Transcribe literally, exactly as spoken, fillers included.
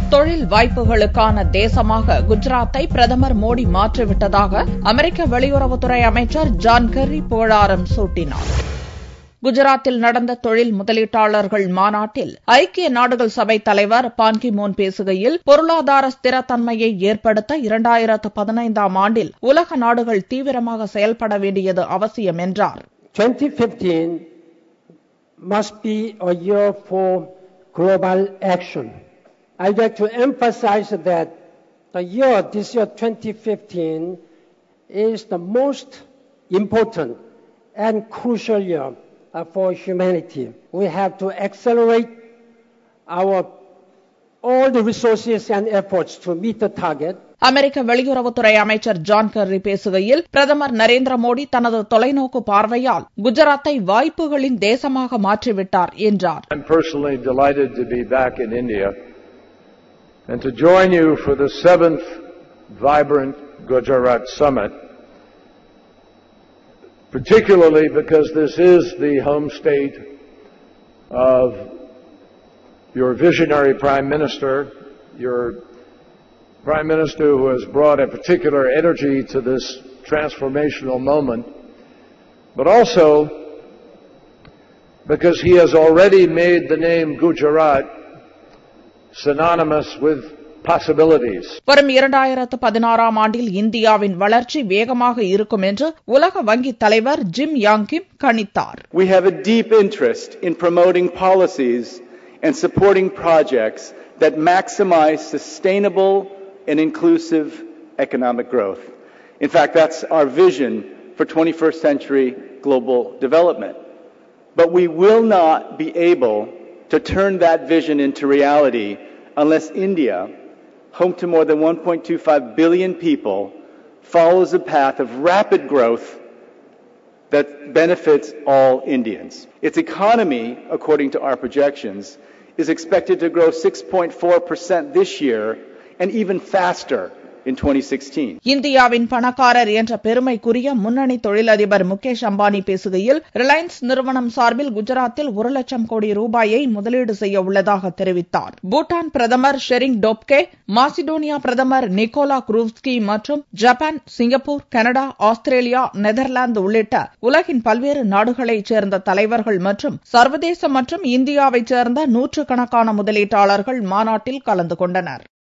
தொழில் வாய்ப்புகளுக்கான தேசமாக குஜராத்தை பிரதமர் மோடி மாற்றிவிட்டதாக அமெரிக்க வெளியுறவுத்துறை அமைச்சர் ஜான் கெர்ரி புகழாரம் சூட்டினார். குஜராத்தில் நடந்த தொழில் முதலீட்டாளர்கள் மாநாட்டில் ஐக்கிய நாடுகள் சபை தலைவர் பான் கி மூன் பேசுகையில், பொருளாதார ஸ்திரத்தன்மையை ஏற்படுத்த இரண்டாயிரத்து பதினைந்தாம் ஆண்டில் உலக நாடுகள் தீவிரமாக செயல்பட வேண்டியது அவசியம் என்றார். twenty fifteen must be a year for global action. I'd like to emphasize that the year, this year twenty fifteen, is the most important and crucial year uh, for humanity. We have to accelerate our all the resources and efforts to meet the target. அமெரிக்க வெளியுறவுத்துறை அமைச்சர் John Kerry பேசுகையில், பிரதமர் நரேந்திர மோடி தனது தொலைநோக்கு பார்வையால் குஜராத்தை வாய்ப்புகளின் தேசமாக மாற்றிவிட்டார் என்றார். I'm personally delighted to be back in India and to join you for the seventh vibrant Gujarat Summit, particularly because this is the home state of your visionary Prime Minister, your Prime Minister who has brought a particular energy to this transformational moment, but also because he has already made the name Gujarat synonymous with possibilities. வரும் இரண்டாயிரத்து பதினாறாம் ஆண்டில் இந்தியாவின் வளர்ச்சி வேகமாக இருக்கும் என்று உலக வங்கி தலைவர் ஜிம் யாங் கிம் கணித்தார். We have a deep interest in promoting policies and supporting projects that maximize sustainable and inclusive economic growth. In fact, that's our vision for twenty-first century global development. But we will not be able to turn that vision into reality unless India, home to more than one point two five billion people, follows a path of rapid growth that benefits all Indians. Its economy, according to our projections, is expected to grow six point four percent this year and even faster in twenty sixteen. இந்தியாவின் பணக்காரர் என்ற பெருமைக்குரிய முன்னணி தொழிலதிபர் முகேஷ் அம்பானி பேசுகையில், Reliance நிறுவனம் சார்பில் குஜராத்தில் ஒரு லட்சம் கோடி ரூபாயை முதலீடு செய்ய உள்ளதாக தெரிவித்தார். பூட்டான் பிரதமர் ஷெரிங் டோப்கே, மாசிடோனியா பிரதமர் நிக்கோலா குரூவ்ஸ்கி மற்றும் Japan, Singapore, Canada, Australia, Netherlands உள்ளிட்ட உலகின் பல்வேறு நாடுகளைச் சேர்ந்த தலைவர்கள் மற்றும் சர்வதேச மற்றும் இந்தியாவைச் சேர்ந்த நூற்றுக்கணக்கான முதலீட்டாளர்கள் மாநாட்டில் கலந்து கொண்டனர்.